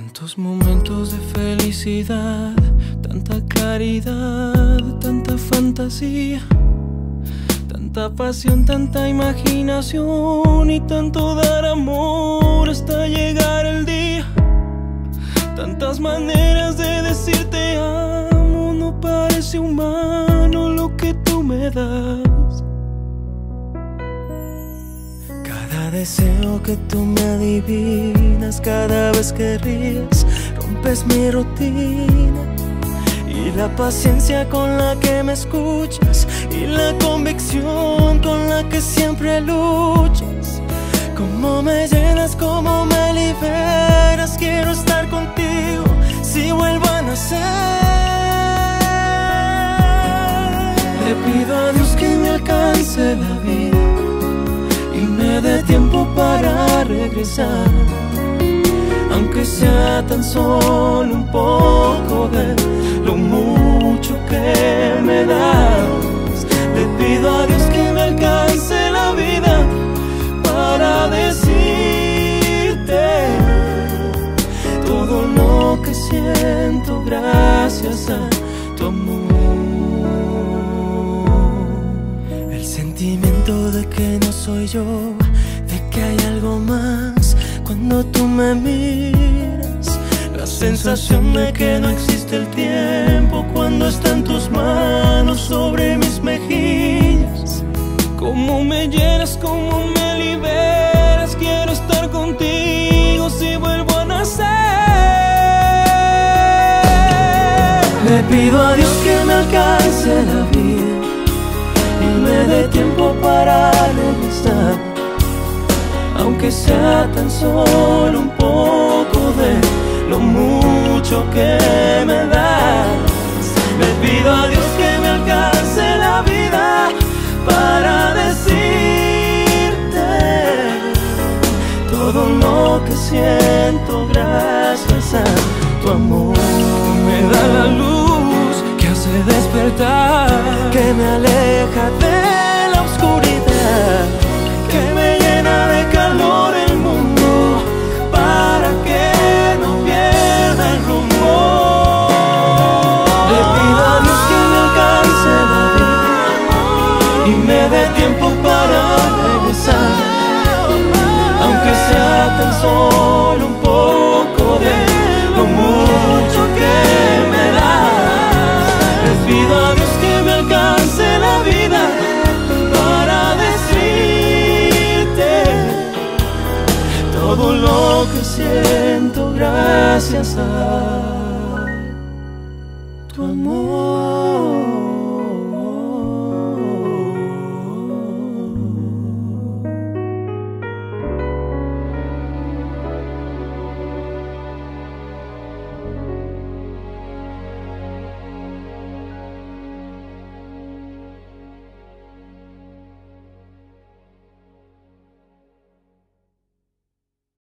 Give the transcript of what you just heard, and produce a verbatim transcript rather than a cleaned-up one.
Tantos momentos de felicidad, tanta claridad, tanta fantasía, tanta pasión, tanta imaginación y tanto dar amor hasta llegar el día. Tantas maneras de decirte amo, no parece humano lo que tú me das. Cada deseo que tú me adivinas, cada vez que ríes, rompes mi rutina. Y la paciencia con la que me escuchas, y la convicción con la que siempre luchas. Cómo me llenas, cómo me liberas, quiero estar contigo si vuelvo a nacer. Le pido a Dios que me alcance la vida y me dé tiempo para regresar, aunque sea tan solo un poco de lo mucho que me das. Le pido a Dios que me alcance la vida para decirte todo lo que siento gracias a tu amor. El sentimiento de que no soy yo, de que hay algo más cuando tú me miras. La sensación de que no existe el tiempo cuando están tus manos sobre mis mejillas. Cómo me llenas, cómo me liberas, quiero estar contigo si vuelvo a nacer. Le pido a Dios que me alcance la vida y me dé tiempo para regresar, aunque sea tan solo un poco de lo mucho que me das. Le pido a Dios que me alcance la vida para decirte todo lo que siento gracias a tu amor. Me da la luz que hace despertar, que me aleja de la oscuridad, que me llena de calor el mundo para que no pierda el rumbo. Le pido a Dios que me alcance la vida y me dé tiempo para regresar, aunque sea tan solo un poco de lo mucho que me das. Les pido a Dios que me alcance la vida para decirte todo lo que siento gracias a tu amor.